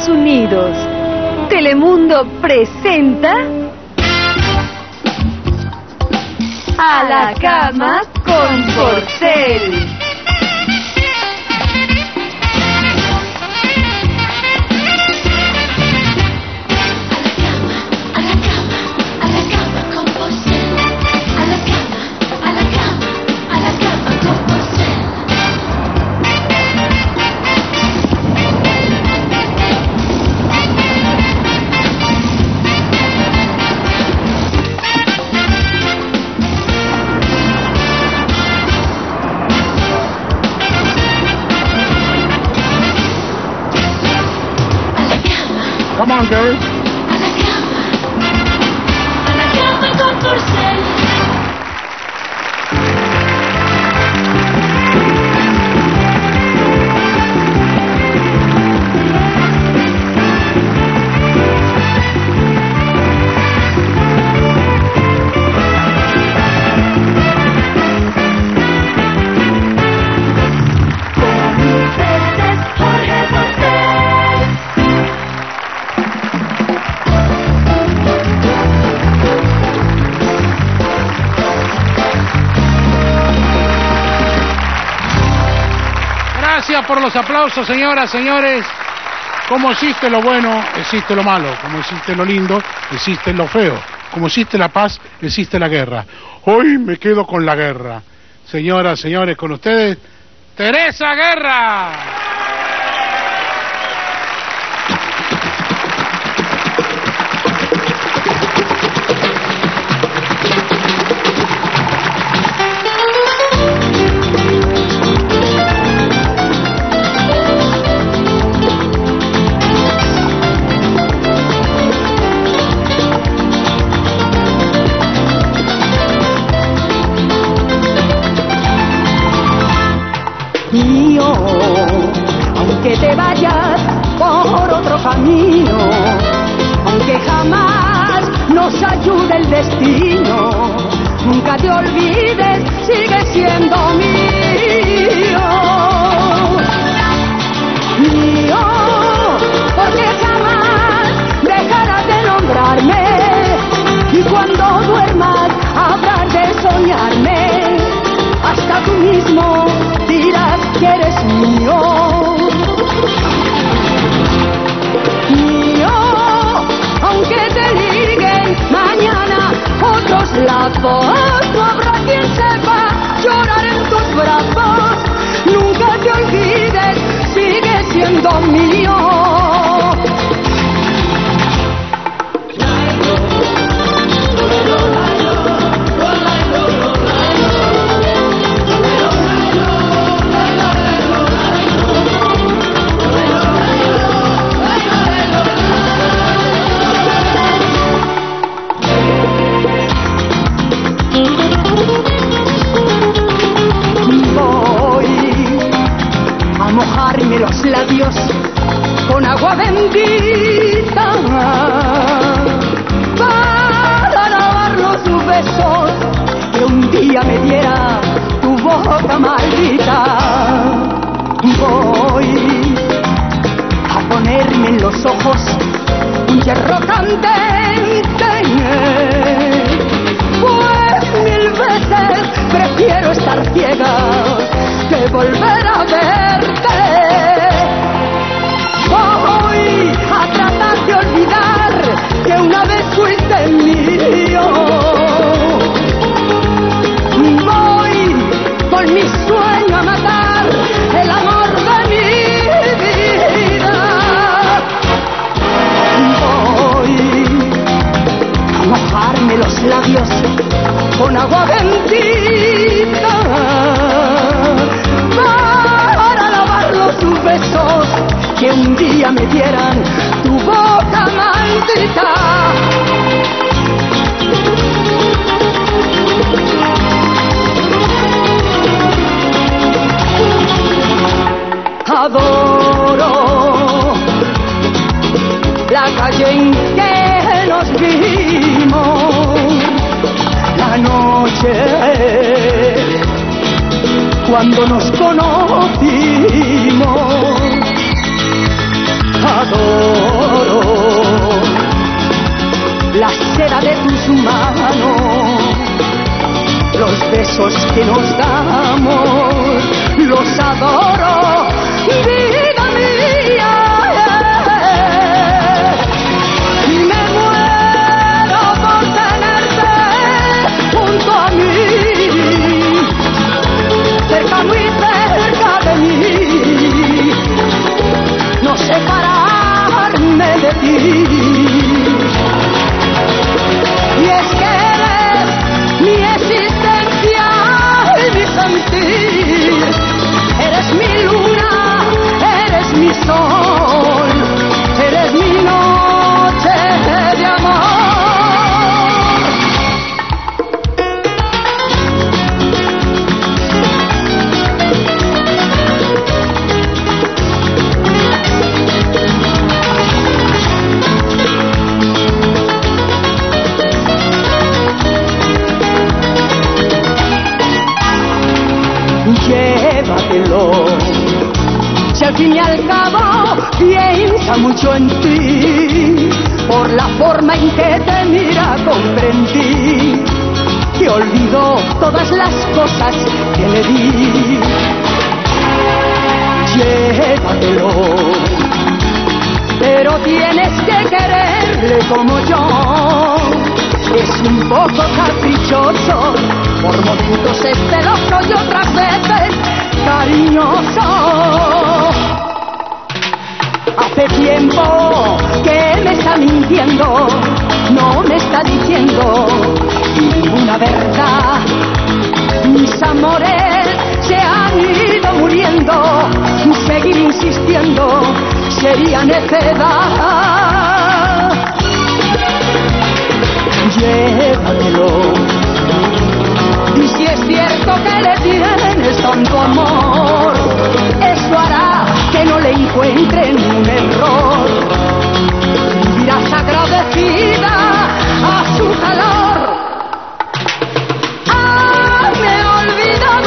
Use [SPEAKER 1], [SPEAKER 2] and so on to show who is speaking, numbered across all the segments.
[SPEAKER 1] Estados Unidos. Telemundo presenta A la cama con Porcel.
[SPEAKER 2] Come on, girls.
[SPEAKER 3] A la cama con Porcel.
[SPEAKER 2] Gracias por los aplausos, señoras, señores. Como existe lo bueno, existe lo malo. Como existe lo lindo, existe lo feo. Como existe la paz, existe la guerra. Hoy me quedo con la guerra. Señoras, señores, con ustedes, Teresa Guerra.
[SPEAKER 4] Mío, aunque te vayas por otro camino, aunque jamás nos ayude el destino, nunca te olvides, sigue siendo mío. Mío, porque jamás dejarás de nombrarme, y cuando duermas habrás de soñarme, hasta tú mismo dirás que eres mío. Mío, aunque te liguen mañana otros lazos, no habrá quien sepa llorar en tus brazos. Nunca te olvides, sigue siendo mío. Mojarme los labios con agua bendita para lavar los besos que un día me diera tu boca maldita. Voy a ponerme en los ojos un hierro candente, pues mil veces prefiero estar ciega que volver a verte. Voy a tratar de olvidar que una vez fuiste mío. Voy con mi sueño a matar el amor de mi vida. Voy a mojarme los labios con agua bendita para lavar los besos que un día me dieran tu boca maldita. Adoro la calle en que nos vimos, la noche cuando nos conocimos. adoro la seda de tus manos, los besos que nos damos, los adoro, vida mía. Y me muero por tenerte junto a mí, cerca, muy cerca de mí, no separarme de ti. Y es que eres mi existencia y mi sentir, eres mi luna, eres mi sol, eres mi noche de amor. Llévatelo, si al fin y al cabo piensa mucho en ti, por la forma en que te mira comprendí que olvidó todas las cosas que le di. Llévatelo, pero tienes que quererle como yo. Es un poco caprichoso, por momentos es celoso y otras veces cariñoso. Hace tiempo que me está mintiendo, no me está diciendo ninguna verdad. Mis amores se han ido muriendo, seguir insistiendo sería necedad. Llévatelo, y si es cierto que le tienes tanto amor, eso hará que no le encuentren un error. Vivirás agradecida a su calor. ¡Ay, me he olvidado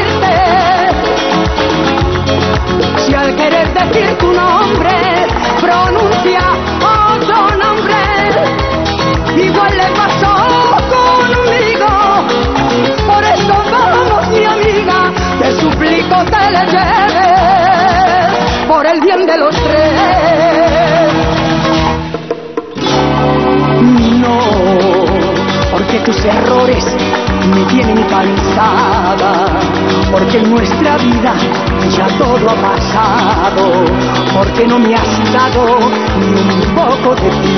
[SPEAKER 4] decirte! Si al querer decir tu nombre pronuncia otro nombre, igual le pasó conmigo. Por eso vamos, mi amiga, te suplico te le lleves, por el bien de los tres. No, porque tus errores me tienen cansada, porque en nuestra vida ya todo ha pasado, porque no me has dado ni un poco de ti.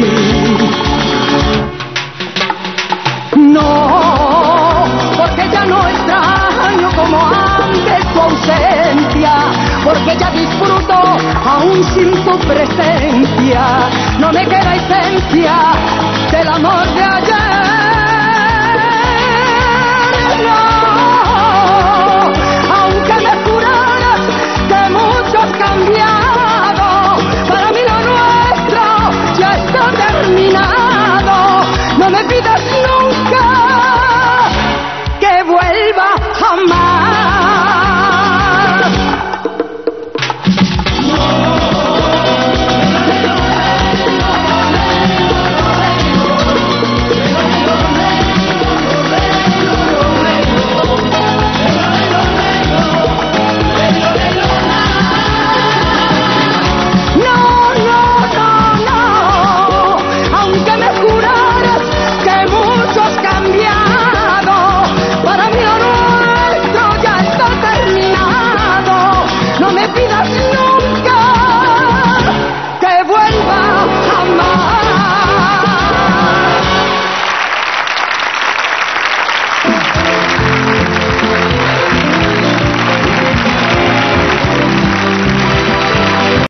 [SPEAKER 4] No, porque ya no extraño como antes tu ausencia, porque ya disfruto aún sin tu presencia. No me queda esencia del amor de ayer.